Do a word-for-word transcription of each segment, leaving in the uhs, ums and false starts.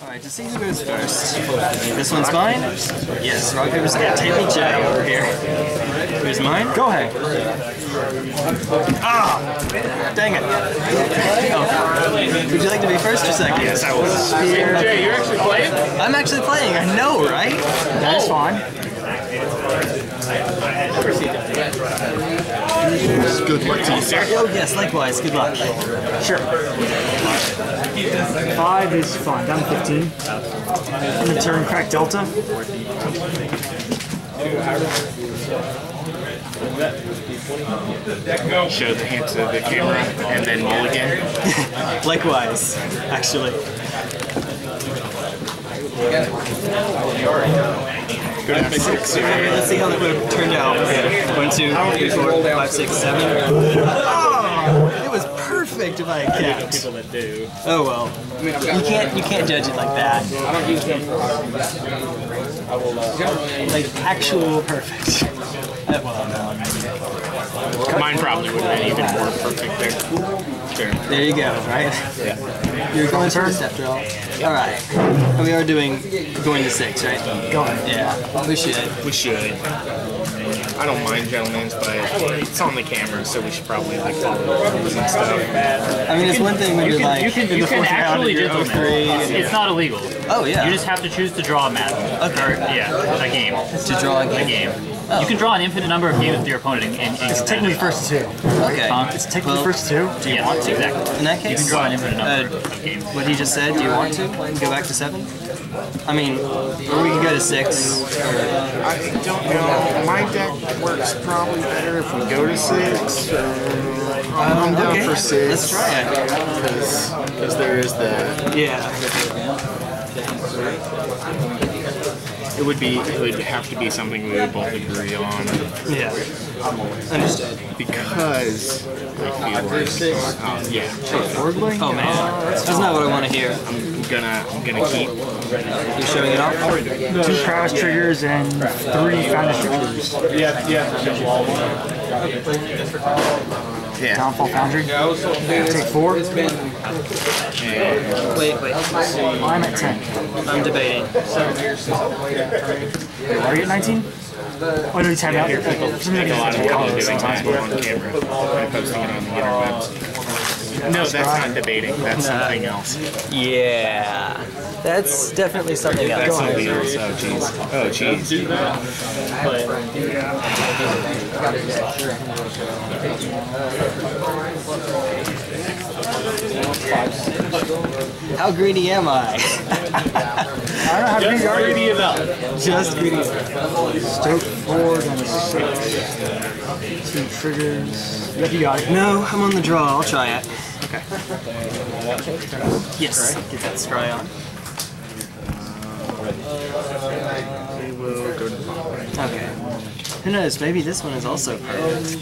Alright, to see who goes first. This one's mine? Yes, rock, paper, scissors, table J over here. Here's mine? Go ahead. Ah! Dang it. Oh. Would you like to be first or second? Yes, I will. Jay, you're actually playing? I'm actually playing, I know, right? That's fine. Good luck to you, sir. Oh, yes, likewise. Good luck. Sure. Five is fine. Down to fifteen. In the turn, crack Delta. Show the hand to the camera and then mulligan. Likewise, actually. Go to six. Okay, let's see how that would have turned out. One, two, three, four, five, six, seven. Oh, it was perfect if I had kept. People that do. Oh well. You can't you can't judge it like that. I don't use them for I will uh, Like actual perfect. Uh, well, no. Mine probably would have been even more perfect there. Sure. There you go, right? Yeah. You're going for the step draw. Alright. And we are doing going to six, right? Going. Yeah. We should. We should. I don't mind gentlemen's, but it's on the camera, so we should probably like follow the rules and stuff. I mean, it's one thing when You you're can, like you can, in you the can fourth round actually and you're do oh three. It's, it's not illegal. Oh yeah. You just have to choose to draw a match. Okay. Or, yeah, a game. To draw a A game. game. Oh. You can draw an infinite number of games with your opponent in, in, in It's technically first two. Okay. Huh? It's technically Well, first two. Do you yes, want to? Exactly. In that case, You can draw an infinite number uh, of games. what he just said, do you want to go back to seven? I mean, or we can go to six. Or, I don't know. My deck works probably better if we go to six. Or, um, I'm down okay. for six. Let's try it. Because there is that. Yeah. It would be. It would have to be something we would both agree on. Yeah. Understood. Because I feel like. Uh, yeah. Oh man, that's not what I want to hear. I'm gonna. I'm gonna keep. You're showing it off? Two prowess triggers and three founders triggers. yeah, yeah. Yeah. Downfall Foundry. Take four. Wait, wait. I'm at ten. I'm debating. Wait, are you at nineteen? Oh no, you time out. Here, people For some reason, take a lot of I trouble can't doing sometimes. that on camera and posting it on the interwebs. No, that's not debating. That's something else. Yeah. That's definitely something That's else. something else. Oh jeez. Oh jeez. How greedy am I? I don't know how to be Greedy about it. Just greedy. Stoke four, down to six. Two triggers. Yep, you got it. No, I'm on the draw. I'll try it. Okay. Yes. Get that scry on. We will go to the bottom. Okay. Who knows? Maybe this one is also perfect.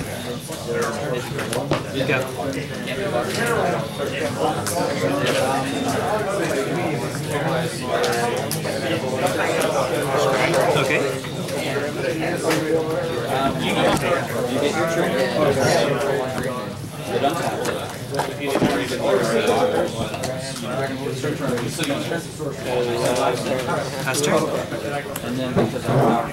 Go. Okay. You get your trick. Pass turn. And then because I'm not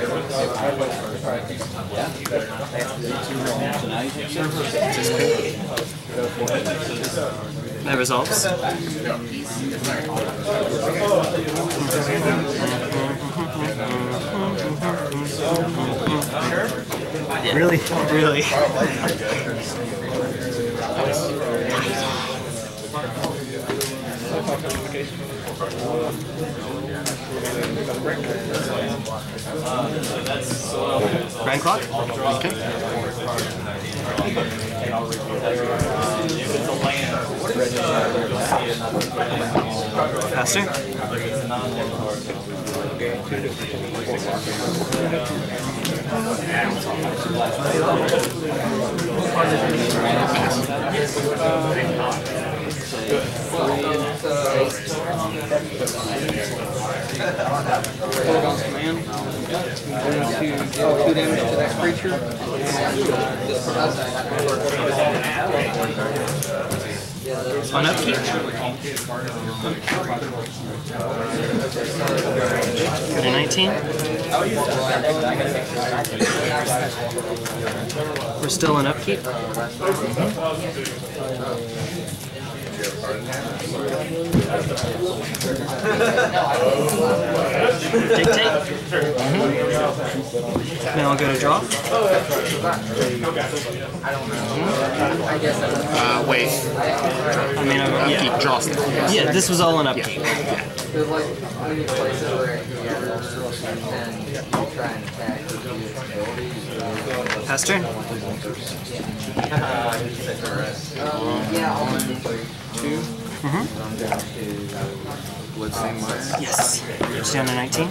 That resolves. Yeah. Really? Really. Grindclock? Okay. Faster? command. Going to deal two damage to that creature. On upkeep. Go to nineteen. We're still on upkeep. Mm-hmm. Dictate. Mm-hmm. Now I'll go to draw. Uh, wait. I mean, uh, yeah. Keep draw still. Yeah, this was all on upkeep. Yeah. Pass turn. Two. Mm-hmm. Let's say mine. Yes. It's down to nineteen.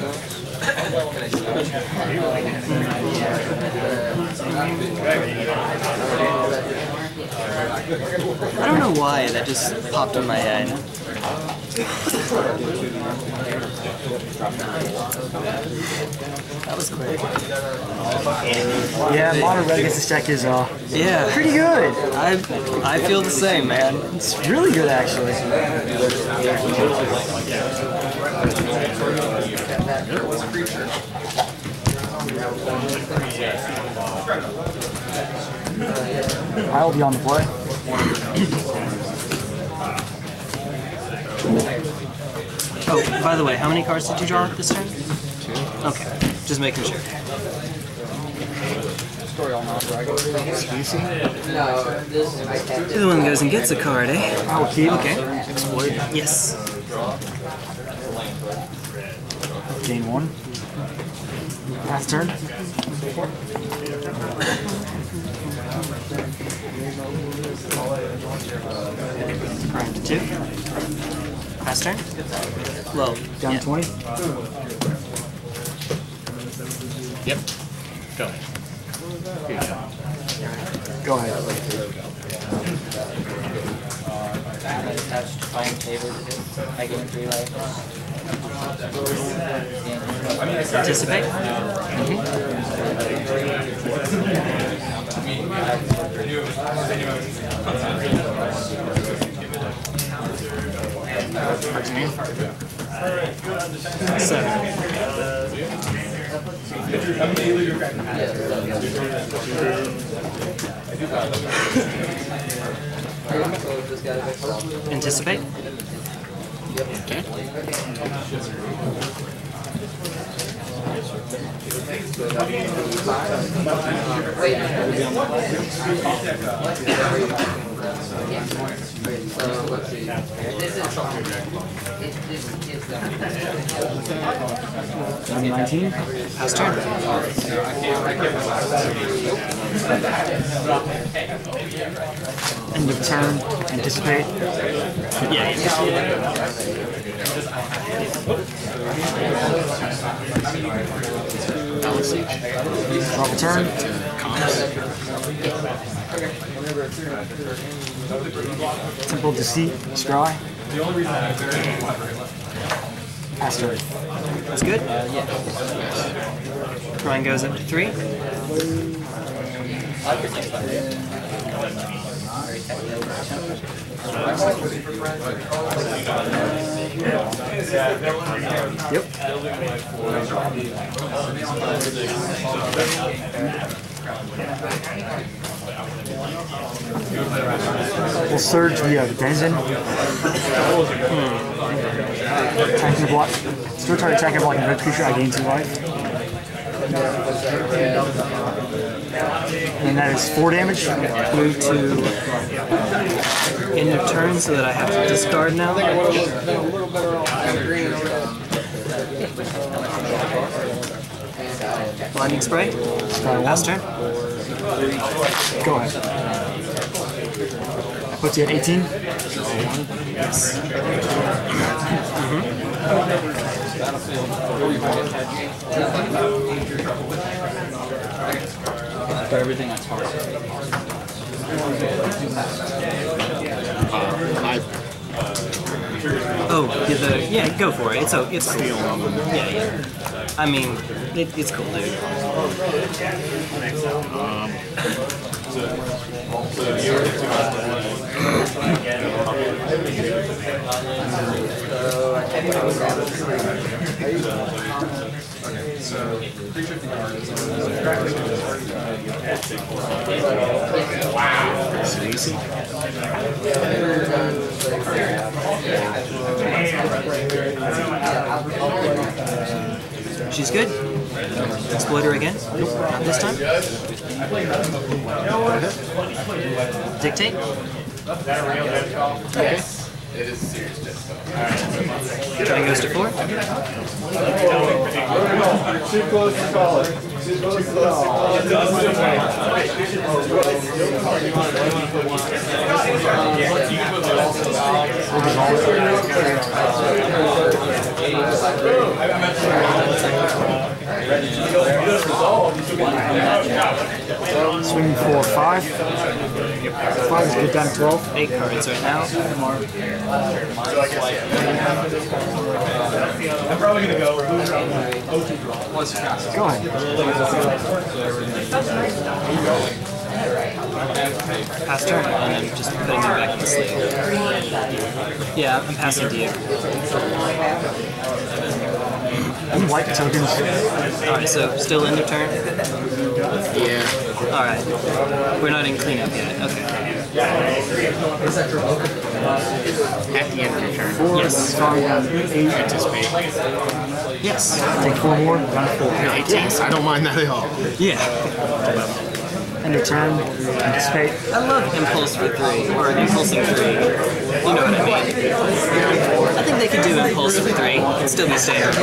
I don't know why that just popped in my head. That was quick. Yeah, modern red against this deck is uh Yeah. pretty good. I I feel the same, man. It's really good actually. I'll be on the play. Oh, by the way, how many cards did you draw this turn? Two. Okay, just making sure. The other one goes and gets a card, eh? I'll keep. Okay. Exploit. Yes. Gain one. Pass turn. Grind to two. Pass turn. Low. Down Yeah. twenty. Yep. Go. Go ahead. I gain three life. Anticipate. Seven. Anticipate. Okay. nineteen. Pass turn. End of turn. Anticipate. Yeah. Drop a turn. Temple Deceit. Scry. Pass turn. That's good. Ryan goes up to three. Yep. We'll surge the uh, Denizen. Hmm. Attacking the block. Still try to attack and block a red creature. I gain two life. And that is four damage. Move to end of turn so that I have to discard now. Blinding spray. Pass turn. Go ahead. That puts you at eighteen. Yes. Mm-hmm. For everything that's hard. Oh, yeah, the, yeah, go for it. It's oh, it's cool. Yeah, yeah. I mean, it, it's cool, dude. Um, Sidisi. She's good. Exploit her again. Not this time. Dictate. Yes. It is serious. Dragon goes to four. Too close to call it. Too close to call it. Swing for five. Five is good down to twelve. Eight cards right now. I'm probably going to go. Go ahead. Pass turn, and I'm just putting them back in the sleeve. Yeah, I'm passing to you. White tokens. Alright, so still end of turn? Yeah. Alright. We're not in cleanup yet. Okay. At the end of your turn. Four. Yes. Eight. Anticipate. Yes. Take four more. Down to four. eighteen. I don't mind that at all. Yeah. End of turn. Anticipate. I love Impulse for three, or Impulsing three. You know what I mean. I think they could do Impulse for three. It'd still be standard.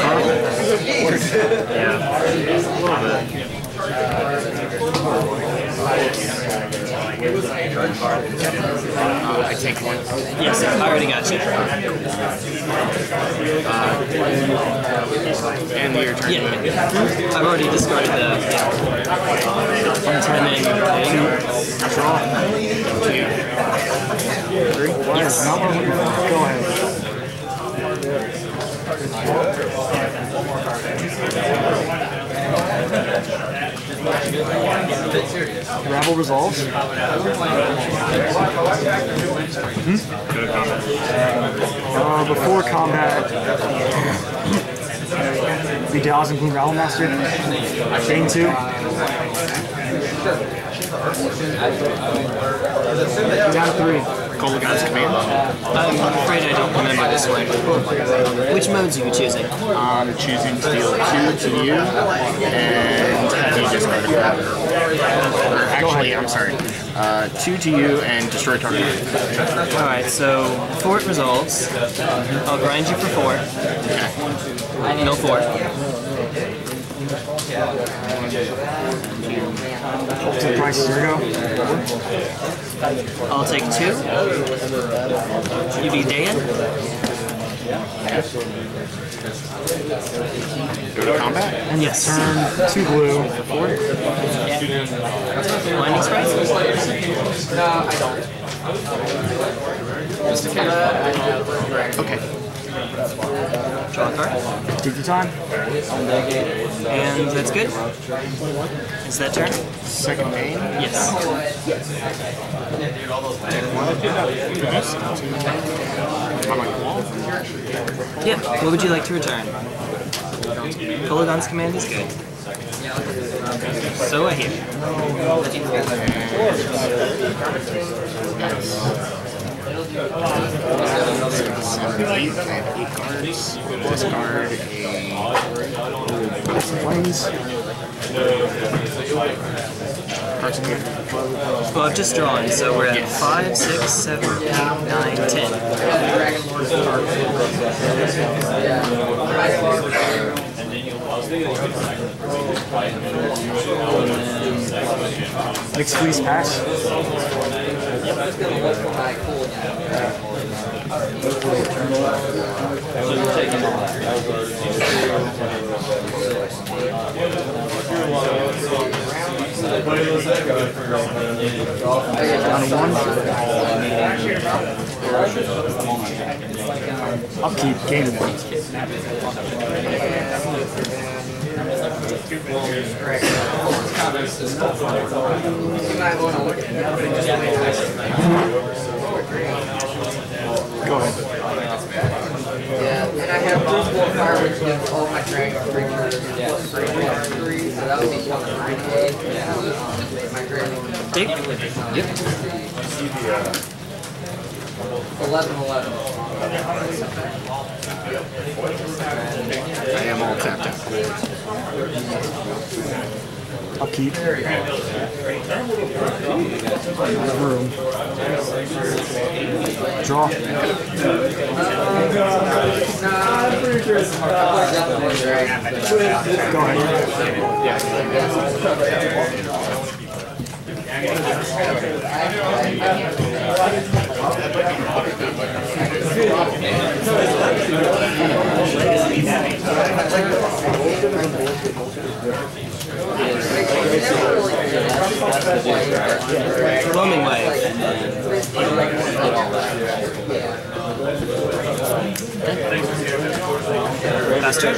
Yeah. Uh, I take one. Yes, I already got you. And your turn. Yeah, yeah. I've already discarded the. Yeah. And then Draw. Two. Three. yes. Not what I'm looking for. Go ahead. Rabble resolves. Hmm? Uh, before combat, be Dallas and Queen Rabble Master. Gain two. Down to three. Kolagon's command. I'm afraid I don't remember this one. Which modes are you choosing? I'm choosing to deal two to you, and you discard a card. Or actually, I'm sorry. Uh, two to you and destroy target. Alright, so before it resolves, I'll grind you for four. No four. To the price zero. I'll take two. You be Dan. Go to combat. And yes, turn two blue. Blinding Sprite? No, I don't. Just a case. Okay. Draw a card. Take your time. And that's good. Is that turn? Second main. Yes. I'm like, wall. Yeah, what would you like to return? Polygon's command is good. So I hear. Seven, eight, I have eight cards. Discard Planes. Well, I've just drawn, so we're at five, six, seven, eight, nine, ten. Mixed fleece pass. Down to one. Upkeep, gain one. Go ahead. Yeah, and I have Crucible of Fire, which gives all my dragon creatures plus three, plus three, so that would be one three. Yeah. My dragon. Take? Yep. eleven eleven. I am all tapped out. Upkeep. Room. Draw. Go ahead. Whelming Wave. Faster.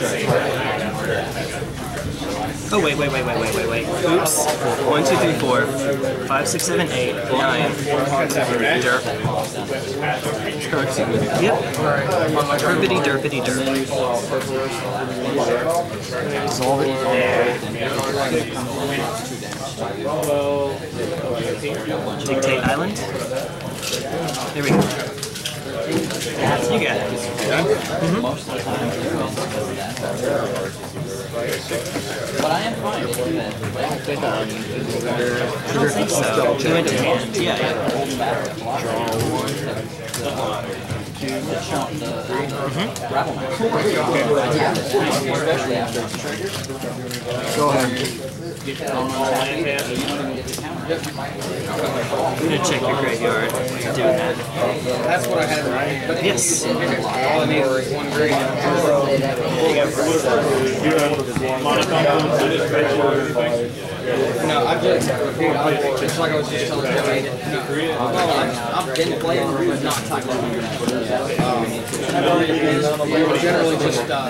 Oh wait, wait, wait, wait, wait, wait, wait. Oops. One, two, three, four, five, six, seven, eight, nine. Derp. Yep. Derpity, derpity, derp. Resolve it. Dictate Island. There we go. You got it. Mm-hmm. But I am fine with that. I don't think so. You went to hand. Yeah, yeah. Go ahead. I'm gonna check your graveyard. Doing that. That's what I had. Yes. All I need is one green. No, I just, dude, I, just like I was just telling you, well, I've been playing, but not typing. Um, we're generally just uh,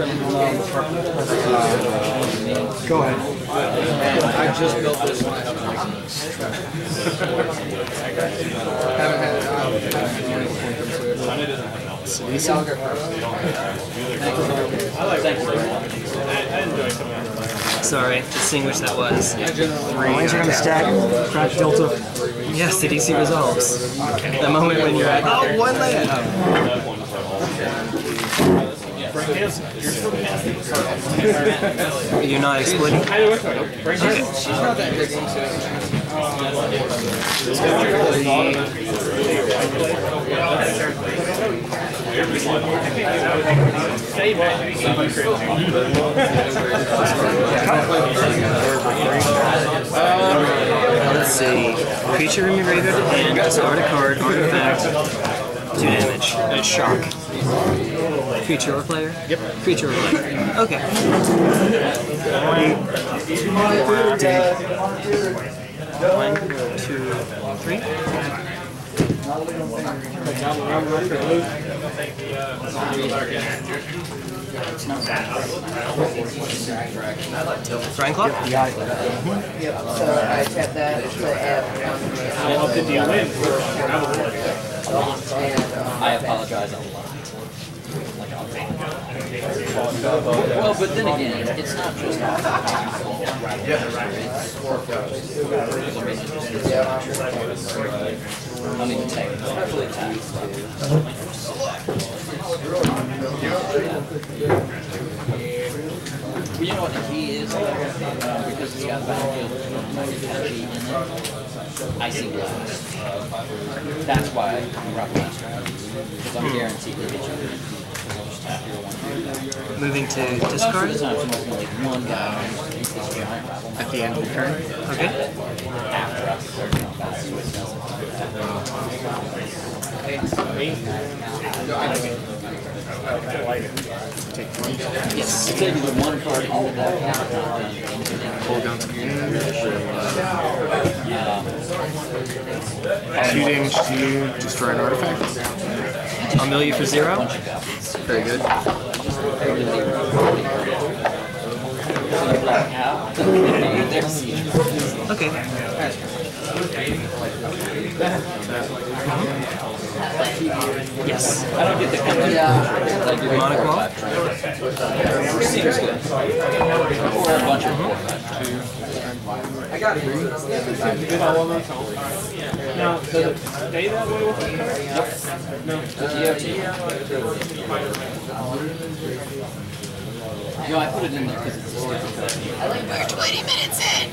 Go ahead. and I just built this one. Haven't had it. Sidisi. Sorry, distinguish that was. Lands are going to stack. Crash Delta. Yeah, Sidisi resolves. The moment when you're at, oh, one land. Oh. You're not exploiting? Okay. She's not that big into Let's see. Creature in your graveyard and discard a card, artifact, two damage. And shock. Creature or player? Yep. Creature or player. Okay. One, two, three. Grindclock? Yeah. Yep, so I tap that to add one. I apologize a lot. Well, but then again, it's not just off the I mean, take, especially tax. Well, you know what the key is? Uh, because it's got battlefield energy in it. Icy Blast. That's why I rock Blast. Because I'm guaranteed to get you. Moving to discard. One guy At the end of the turn. Okay. Take one. Yes. Take the one card into that. Pull down some damage. Two damage to you, destroy an artifact. I'll mill you for zero. Very good. Okay. Yes. I don't get the conjure. Monoclaw. Seems good. Or a bunch of four. I got it. Now, does it stay that way with the card? No. No, I put it in there because it's a sticker card. We're twenty minutes in.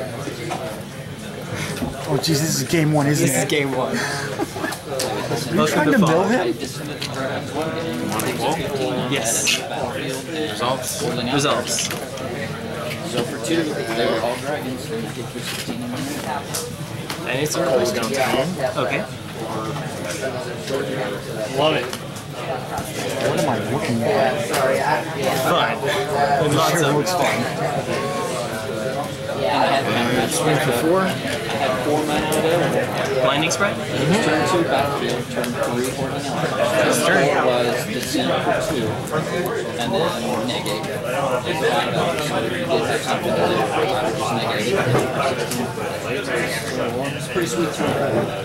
Oh, jeez, this is game one, isn't This is it? game one. Are you trying to mill him? Yes. Results. Results. So for two, they were all dragons, and I did put sixteen in there. And it's Goes down to ten. okay. Love it. What am I looking at? Fun. And lots Sure of looks fun. And I had And swing for four. I had four mana available. blinding spread. Turn two battlefield, turn three Whelming Wave. Four was Descent for two, and then Negate. It's five dollars, so you did have something to do. Just Negate. It's a pretty sweet turn.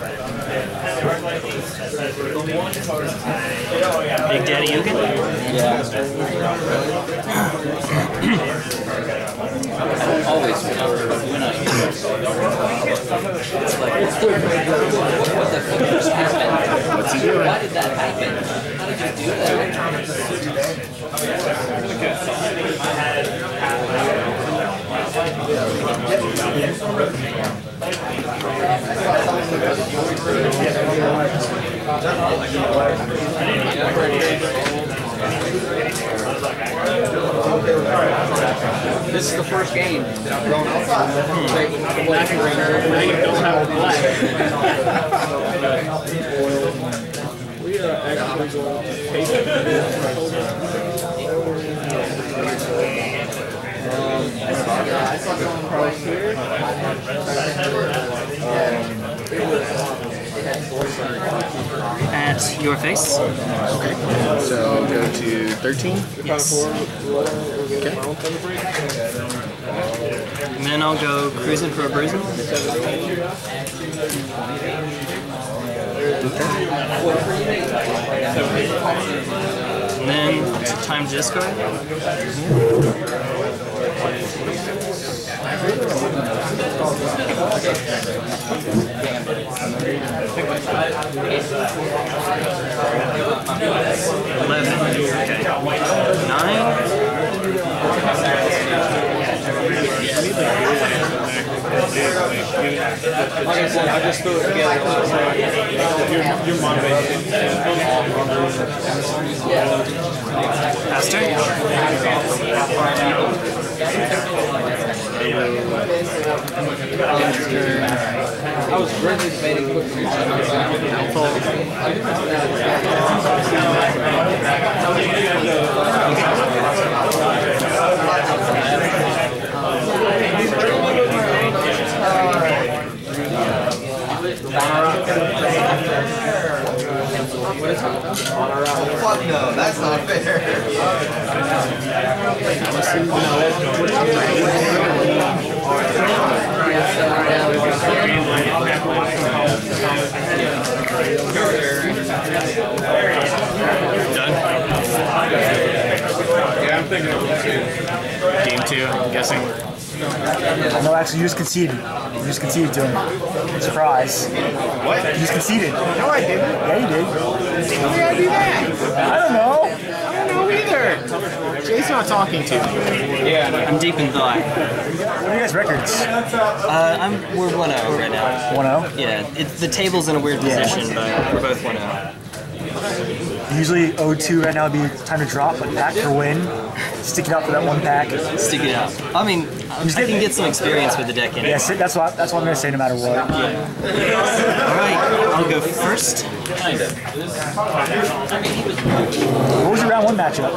Big Daddy Ugin. Yeah. I don't always win, but when I it's like, what the fuck just happened? What's he doing? Why did that happen? How did you do that? This is the first game that I've grown up. We are actually going to take At your face. Okay. So go to thirteen. Yes. And then I'll go cruising for a bruising. And then time to discard. Eleven. Okay. Nine. Like I said, I just threw it together last night. You're, you're motivated. I was really debating quickly. Fuck no, that's not fair. Yeah, I'm thinking of it. Game two, I'm guessing. No, actually, you just conceded. You just conceded to him. Surprise. What? You just conceded. No, I didn't. Yeah, you did. Why did I do that? I don't know. I don't know either. Jay's not talking to me. I'm deep in thought. What are you guys' records? Uh, I'm we're one oh right now. one oh? Yeah, it's the table's in a weird position, but we're both one oh. Usually oh two right now would be time to drop, but pack for win. Stick it out for that one pack. Stick it out. I mean, I can get some experience with the deck in it. Yeah, see, that's what that's what I'm gonna say no matter what. All right, I'll go first. What was your round one matchup?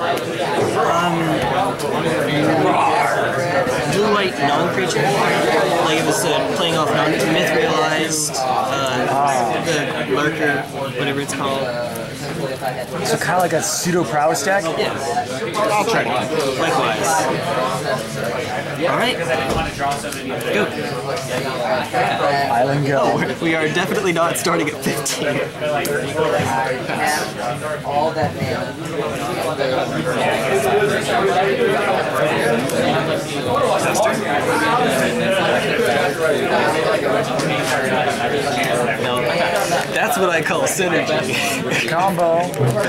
Blue white non-creature. Like it was uh, playing off non myth realized, uh, the lurker, whatever it's called. Hopefully if I had to. So kind of like a pseudo prowess deck. Yeah. I'll try to. Likewise. Alright. Go. Island go. Oh, we are definitely not starting at fifteen. All that mana. That's what I call synergy. Combo.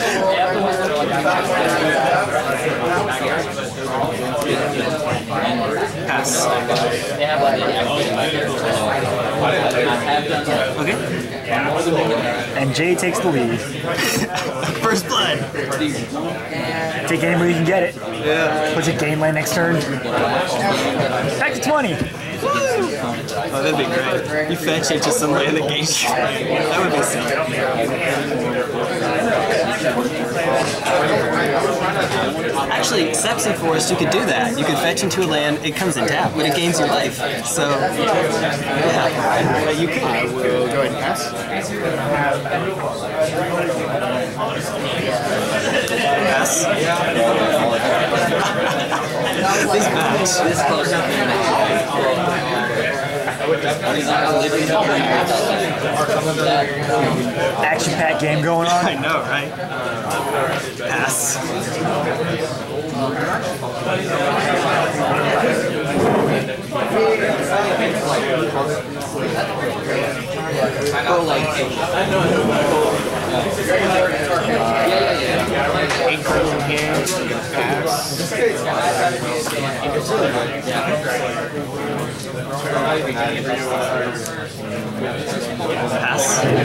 Pass. Okay. And Jay takes the lead. First blood. Take anybody you can get it. Yeah. Put your game land next turn. Back to twenty. Oh, that'd be great. You fetch into some land that gains you. That would be sick. Actually, Sepsi Forest, you could do that. You could fetch into a land, it comes in tap, but it gains your life. So, yeah, you could. I will go ahead and pass. Pass. These bats. Action pack game going on. I know, right? Pass. Eight cards in hand. Pass. Pass.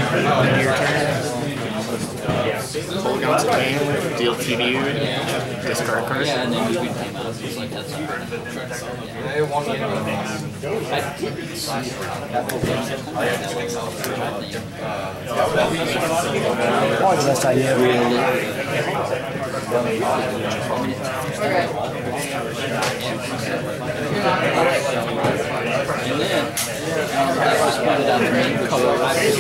Pull guns in hand. Deal T V U. Discard card. Yeah, and then we came out. It's like that's super. I didn't see Probably the best idea. And then that was pointed out to me because I was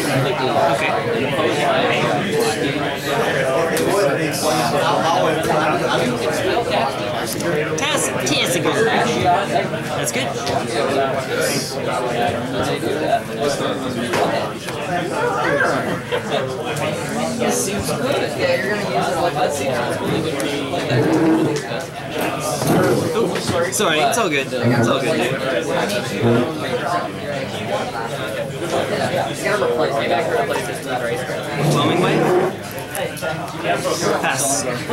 Tassiger. That's good. It seems good. Yeah, you're gonna use it like that. Seems really good. Oh, sorry, it's all good. It's all good. Whelming Wave? Pass.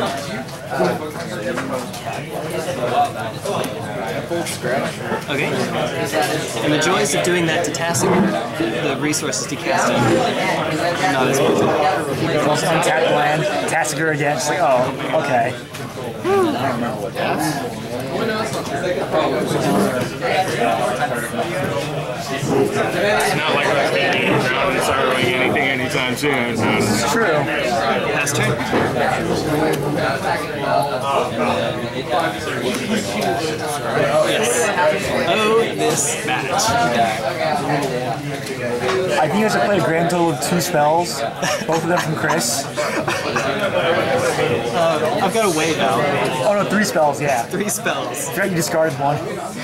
Okay. And the joys of doing that to Tassiger, the resources decasting, not as good. Also untap land, Tassiger again. It's like, oh, okay. It's not like I'm standing around and start doing anything anytime soon. So. It's true. Pass turn. Yes. Oh, this match. I think I should play a grand total of two spells, both of them from Chris. Uh, I've got a wave out. Oh no, three spells, yeah. Three spells. I forgot you discarded one.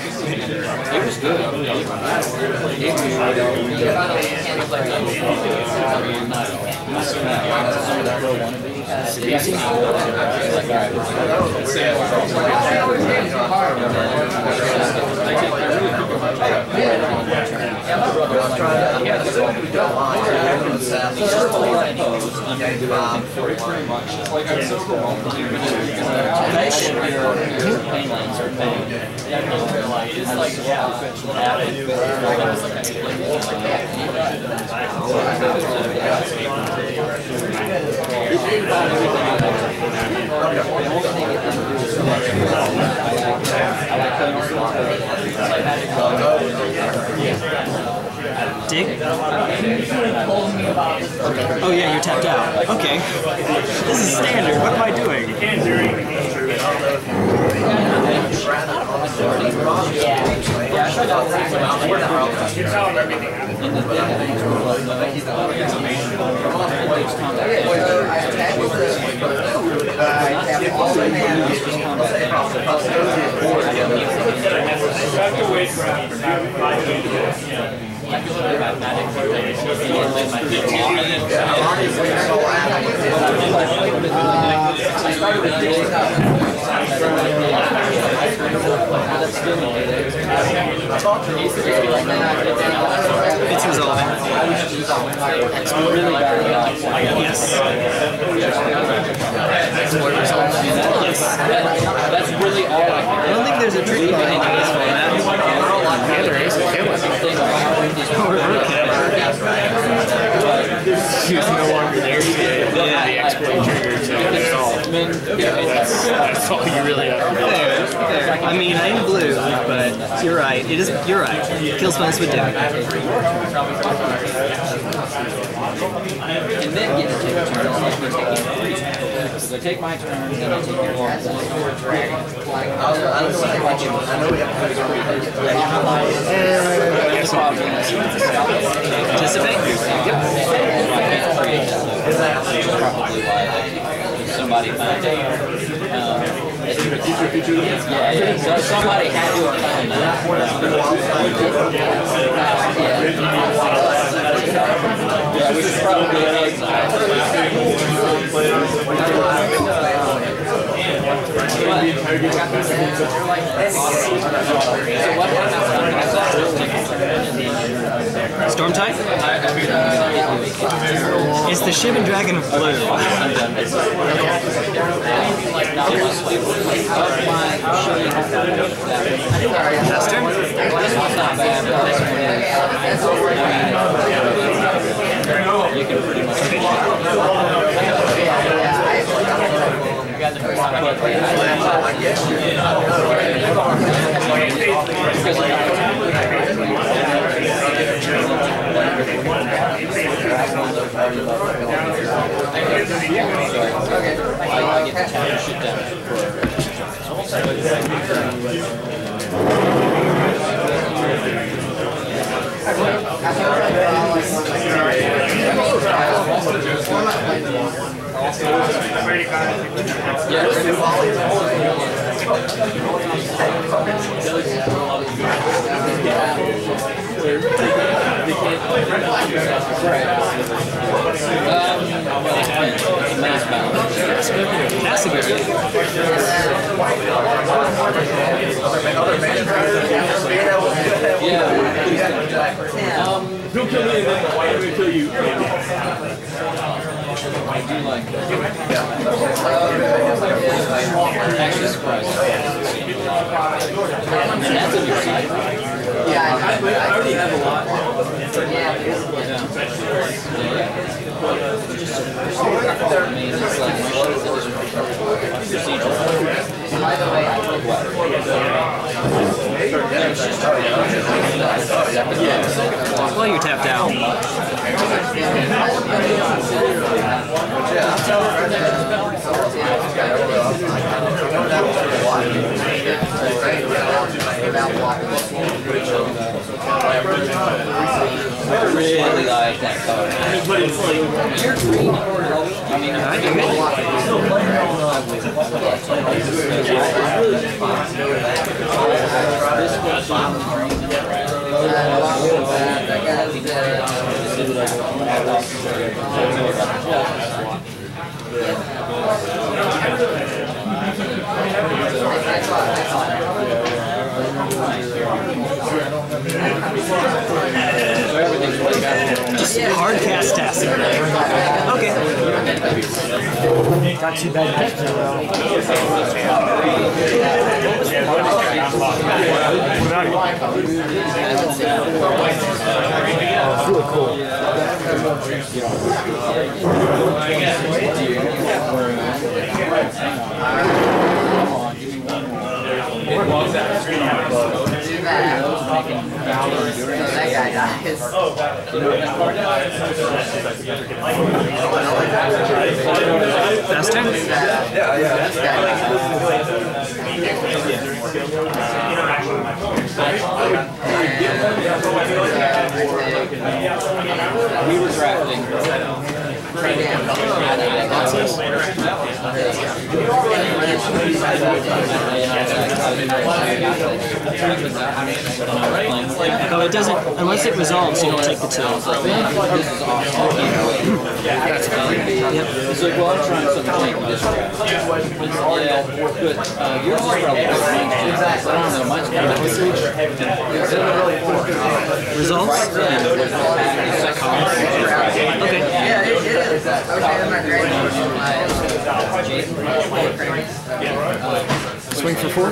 Dig? Oh yeah, you're tapped out. Okay. This is standard. What am I doing? in the deck, I think it's worth letting know. It's combat. It's resolving. It's really bad. Yes. Yes. That's really all I I don't think there's a trick behind this format. Yeah, there is. He's no longer there today. The exploit trigger to install. That's all you really have to do. Fair, fair. I mean, I am blue, but you're right. It is. You're right. Kill spells would do. And then get to take a turn. So I take my turn, then I take your one. Anticipate? Yep. Probably why somebody found it. Um, yeah, yeah. So somebody had to have found that. Yeah, we should probably exile. Stormtide? It's the Shivan Dragon of Blue. Last turn? This one's not bad, but this one is. You can pretty much finish I get to tap your shit down. That's a good one. Yeah. Um, Don't kill me, and then why do we kill you? I do like that. Actually, surprised. And that's a new side. Yeah, I, I already have a lot. Yeah. I mean, it's like procedural. By the way, I took what? Well, you're tapped out. I really like that card. But it's like, You're green. I mean, I dig it. Just hard cast test. Okay. Got two bad picks in a row. What about it? Oh, it's really cool. That guy dies. Fast turn? Yeah, yeah. drafting. Oh, it doesn't, unless it resolves, you don't take the two. This is awesome. That's good. Yep. He's like, well, I'm trying something to change this draft. Yeah, but uh, yours is probably good. I don't know, mine's kind of Results? Okay. Yeah, it is. Okay, I'm not great. Swing for four?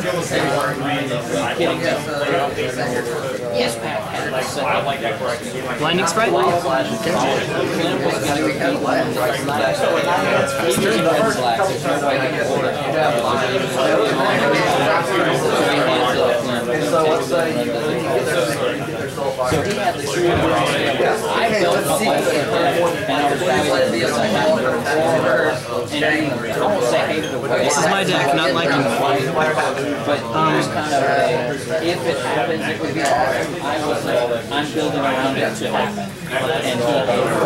Yes, Pat. Blinding Sprite? So he had the tree. I built my life and I was always this I had and I almost say hated the way. This is my deck, not liking it. But um, it was kind of a, if it happens, it would be awesome. I was like, I'm building around it to happen. And he hated it.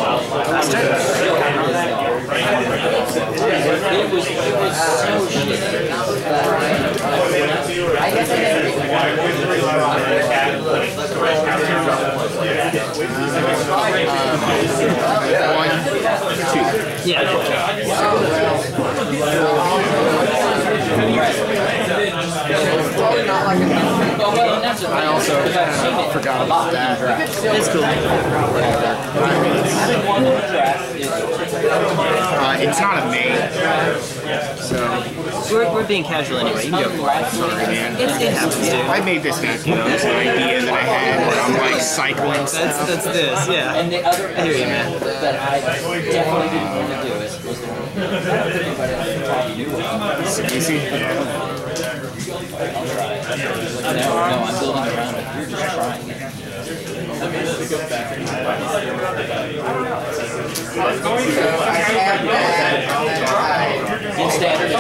It was, it was so shitty. I guess I didn't One, two. Yeah. I also forgot about that. It's cool. Uh, it's not a main, so We're, we're being casual anyway. You can go for it. sorry, man. It, it happens, dude. I made this deck, you know, it's an idea that I had where I'm like cycling That's, stuff. that's this, yeah. And the other I hear you, man. that I definitely didn't want to do is was the anybody else probably knew about. Sidisi. I'll try it. No, no, I'm building around it. You're just trying it. In standard,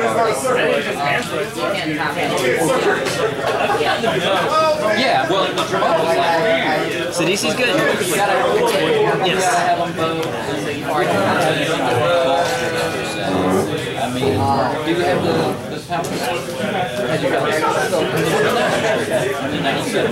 yeah, well, the draw was like, Sidisi's good. you gotta, you Yes. gotta have them both. I mean, do you have the, the power? Have you got the I mean, that's it.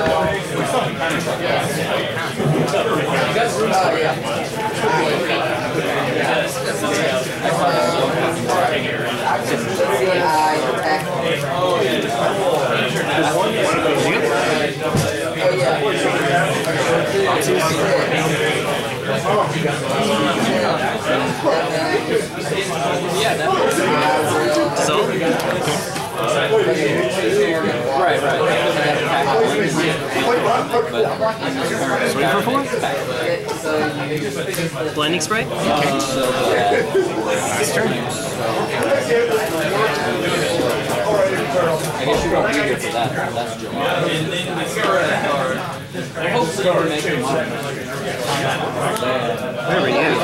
Yeah, that's So? right, right. Swing for four? Blinding Sprite? Uh, I guess you don't need it for that. That's July. Hopefully you're making money. Where were you?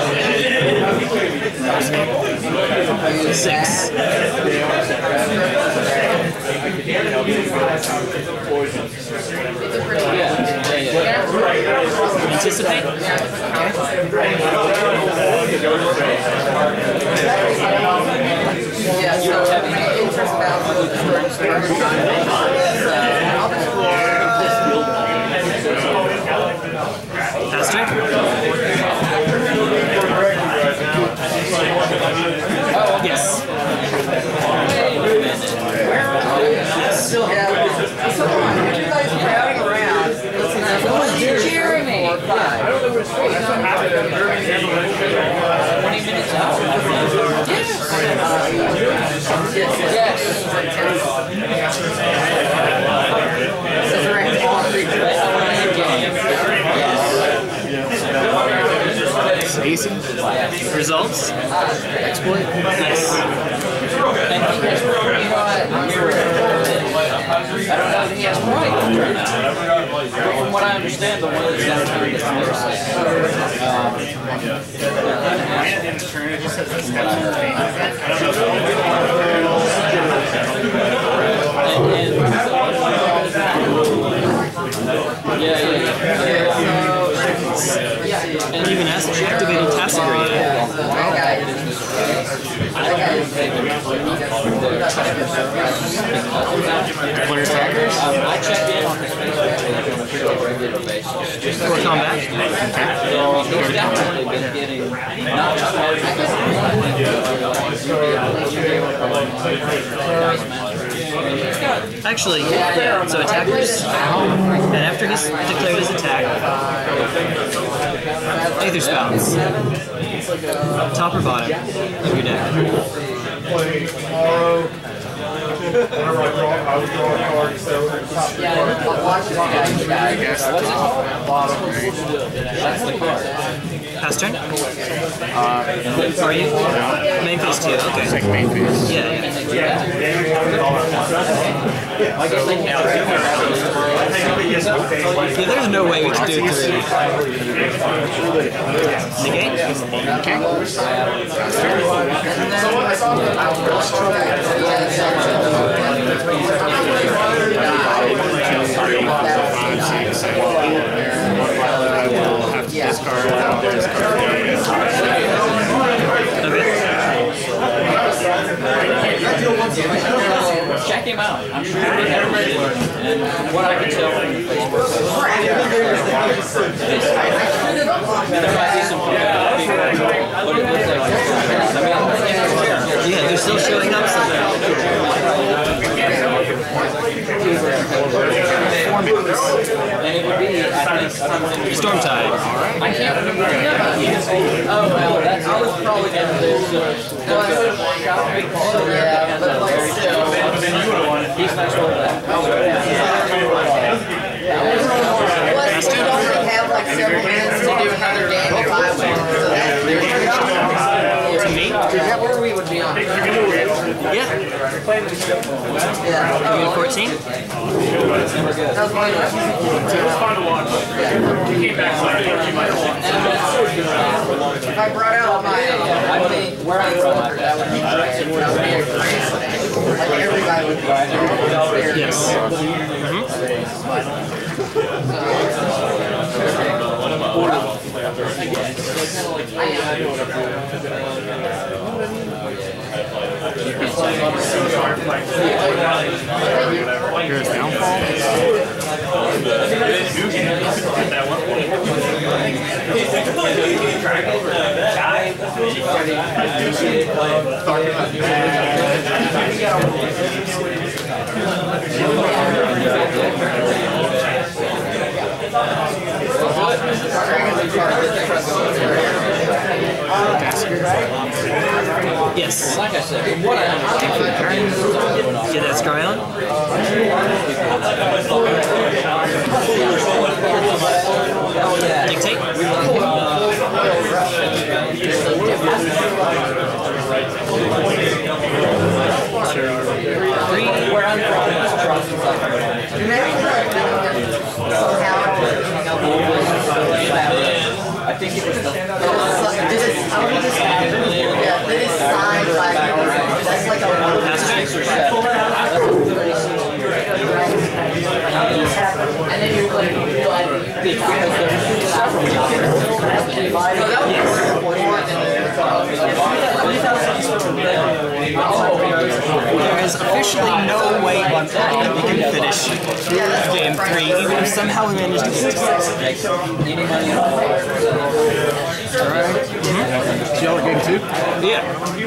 Six. Yeah, yeah, yeah. Anticipate? Yeah, so interest value of the first Pastor? Yes. Still have so on, you guys are crowding around. Listen, no one's cheering me. twenty minutes out. Yes. Yes. Sidisi. Results? Exploit. Nice. And he has, you know what, I don't know that he has right right now. But from what I understand, the one that's down here gets more say. Um, and, and, yeah, yeah, yeah. Declare attackers? Um, I check in on his Facebook page on a pretty regular basis. Just For combat? so he's definitely been getting not just Actually, so attackers, and after he's declared his attack, Ætherspouts, top or bottom of your deck. Whenever I draw, I would draw a card instead of I guess. That's the card. Pass turn? Uh, Are you? Main phase two, okay. it's like main phase. Yeah. Yeah, there's no way we can do three. Negate? I will have to discard out this card. Check him out. I'm sure he'll be happy. And what I can tell from the Facebook post, there might be some people, but it looks like, Yeah, they're still showing up somehow. and it would be, I think, something. Stormtide. I can't remember. Oh, well, that's, I was probably going to do so. Yeah, but like still, he's not sure of that. Plus, we only have like several minutes to do another game if I win. So that's To me? Is that where we would be on? Yeah. Yeah. You fourteen? That was my If I brought out my, I think where I'm from, that would be great. That would be a great. Like everybody would be. Yes. Here's Downfall. Yes. like I said, what I understand. Get that Scar Island? Dictate? Three. Where I'm from, it's trust is like I think it was the Yeah, that is signed like, that's like a Pass or seven. and then you like, you like, so that There is officially no way that we can finish game three, even if somehow we manage to get six. Any money at all? Alright. Mm-hmm. Y'all game two? Yeah.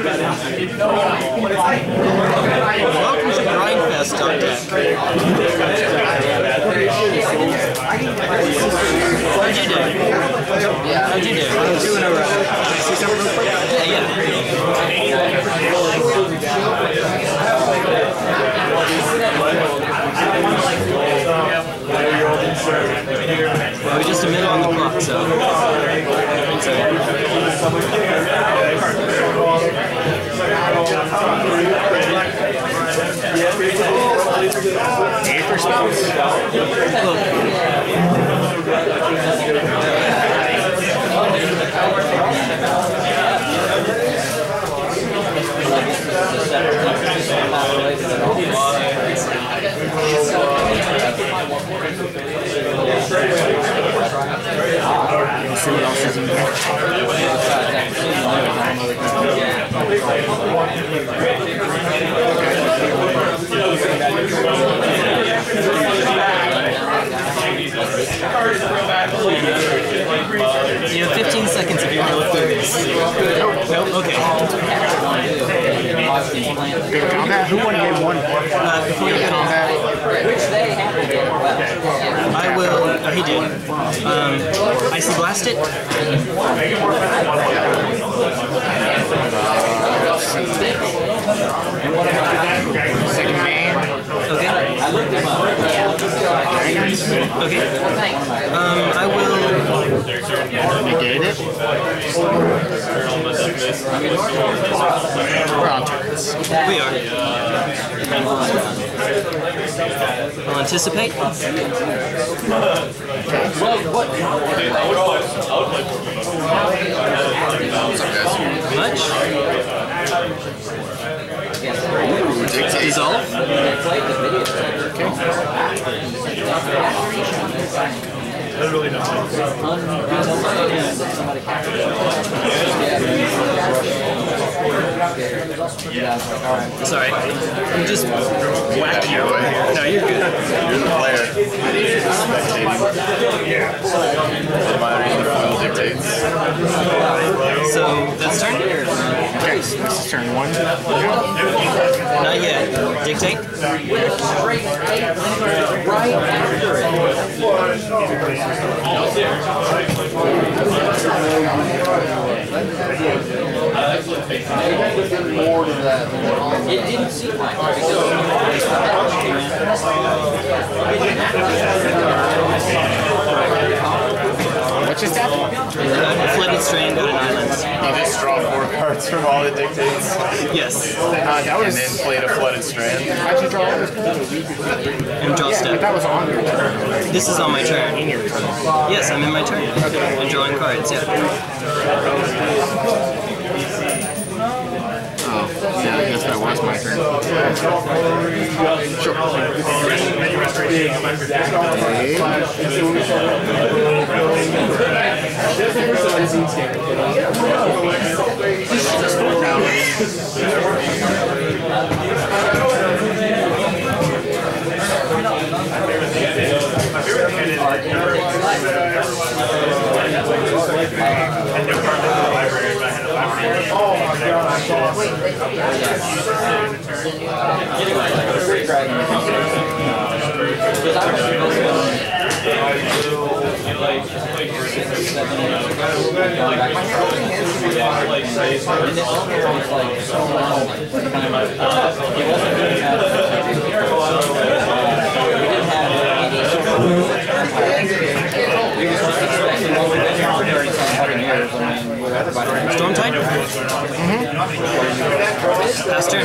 Welcome to Grindfest on deck. How'd you do? How'd you do? Two in a row. See something real quick? Yeah, yeah. Well, we're just a minute on the clock, so. Ætherspouts. Let's see what else is in there. You have fifteen seconds if you're going to look through this. Nope. Nope. Okay. Go to combat? Who won game one? Uh, before you go to combat, I will. Oh, he did. Um, Icy Blast it. Second main. Okay. Okay. Um, I will negate it. We're on turns. We are. I'll anticipate. Much? Dissolve? Literally nothing. Sorry. I'm just whacking you. No, you're good. You're the player. Am I reading the full dictates? So, that's turn? Okay, so this is turn one. Not yet. Dictate? It didn't seem like What just happened? Uh, Flooded Strand, go to Islands. You just draw four cards from all the dictates Yes. Uh, that was. and then played a Flooded Strand. How'd you draw all those? And draw But step. that was on your turn. This is on my turn. In your turn. Yes, I'm in my turn. I'm drawing cards, yeah. Oh, yeah, I guess that was my turn. Sure. Stormtide? Mm-hmm. Pass turn.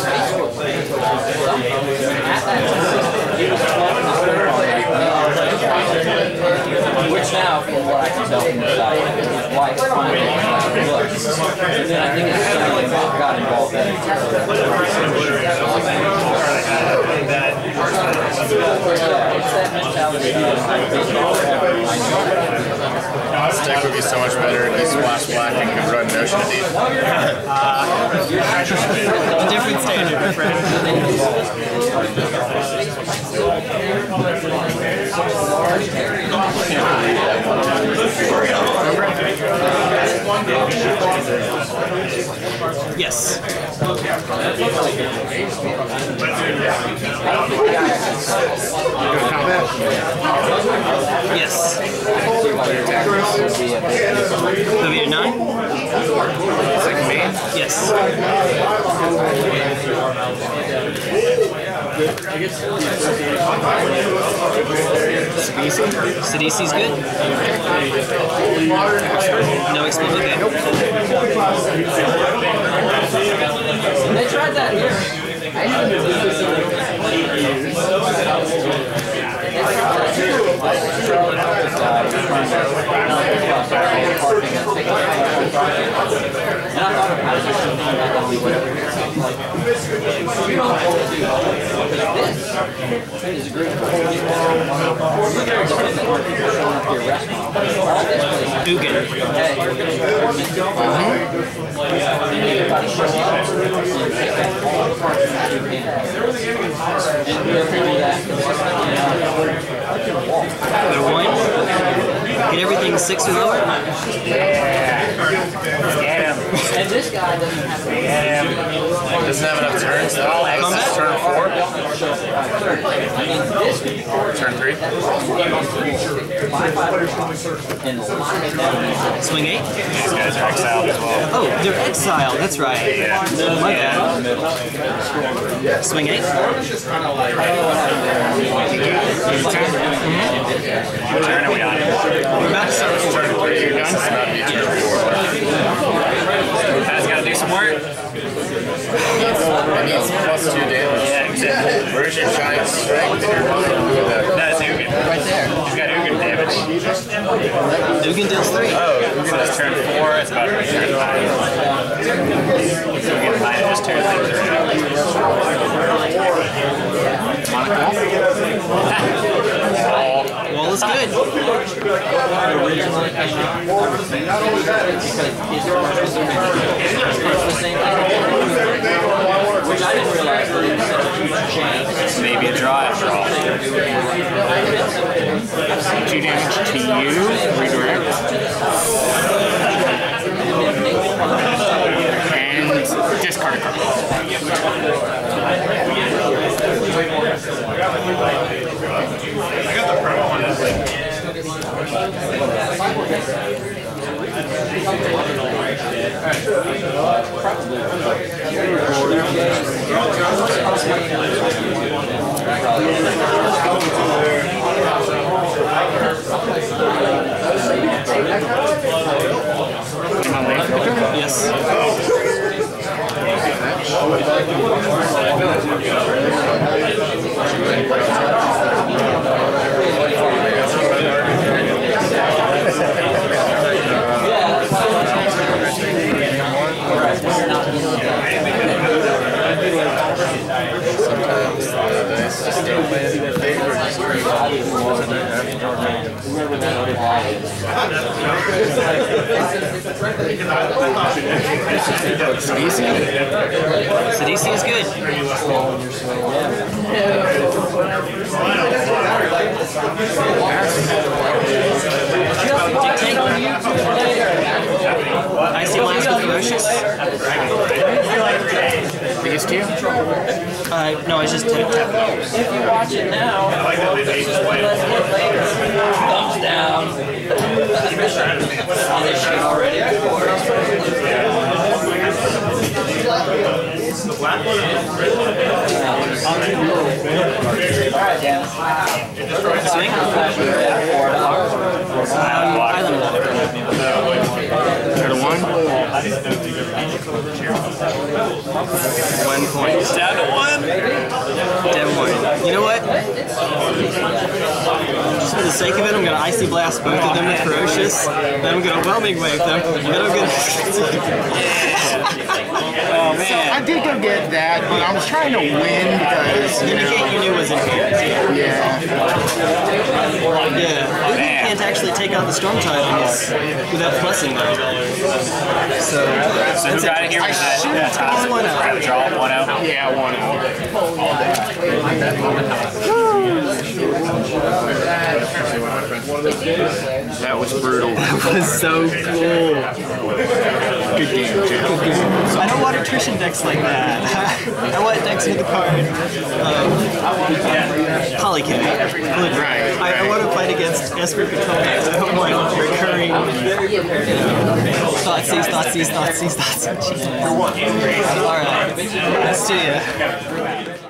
Which now, from what I can tell from the side, is why it's finally looks. And then I think it's something that got involved in it. It's that mentality. This deck would be so much better if you splash black and could run Notion of Deep. Different standard, my friend. Yes. Yes. Over here, nine? Second main? Yes. Sidisi? Sidisi's good? No explode, okay. They tried that here. And I thought of how to do whatever. Is a group of showing up your restaurant. All this place. Ugin. Hey, everybody show up and pick up all the parts from two hands. And we have to do that consistently. Go one. Get everything six or lower. And this guy doesn't have to Get him. Doesn't have enough turns though. This is turn four. Turn three. Swing eight. These guys are exiled as well. Oh, they're exiled. That's right. My bad. Swing eight. What turn are we on? We're about to start four. Turn three. You're done? Guys gotta do some work. It needs plus two damage. Yeah, exactly. Where's your giant strength? That's Ugin. Right there. He's got Ugin damage. Ugin deals three. Oh, Ugin does turn four. It's about to be turn five. Ugin might just turn things around. Wall is good. Which I didn't realize that it was such a huge change. Maybe a draw after all. Two damage to you. Redirect. And discard a card. I got the pro one. Yes. Sometimes the dice just don't play in their favor. Sidisi? Sidisi is good. Dictate. Icy Blast with Ferocious. Biggest two? Uh, no, I just did tap. If you watch it now, let's get later. Thumbs down. On this shit already. Alright, Dan. Swing. Um, Island Walker. Turn to one. One point. Down to one. Down one. You know what? Just for the sake of it, I'm gonna Icy Blast both of them with Ferocious. Then I'm gonna Whelming Wave them. Then I'm gonna. Oh man. I did go get that, but I was trying to win because you know. Negate you knew was in here. Yeah. Yeah. Ugin can't actually take out the Stormtide without pressing though. So, So who got it here with that? He's one out. Grab a draw, one out. Yeah, one out. All day. That was brutal. That was so cool. Good game, Jeff. Good game. I don't want attrition decks like that. I want decks with the card. Um, Polycat. Right. I, I want to fight against Esper Control decks. I don't want recurring, you know, Thoughtseize, Thoughtseize, Thoughtseize, Thoughtseize. Alright. Let's do ya.